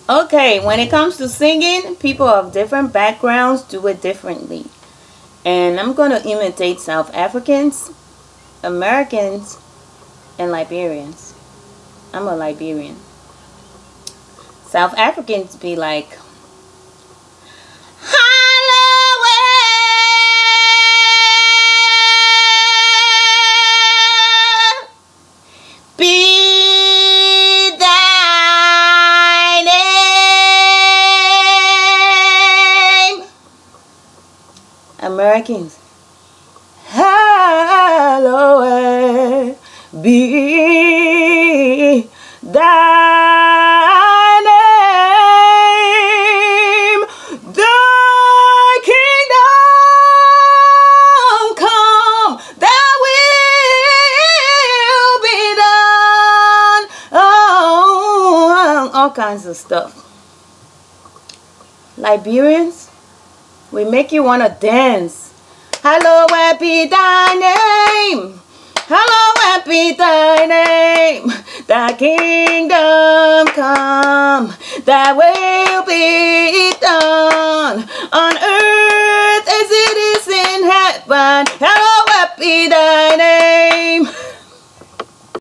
Okay, when it comes to singing, people of different backgrounds do it differently. And I'm going to imitate South Africans, Americans, and Liberians. I'm a Liberian. South Africans be like, be thy name. Americans, hallowed be thy name. Thy kingdom come, thy will be done. Oh, all kinds of stuff. Liberians, we make you want to dance. Hallowed be thy name. Hallowed be thy name. Thy kingdom come. Thy will be done on earth as it is in heaven. Hallowed be thy name.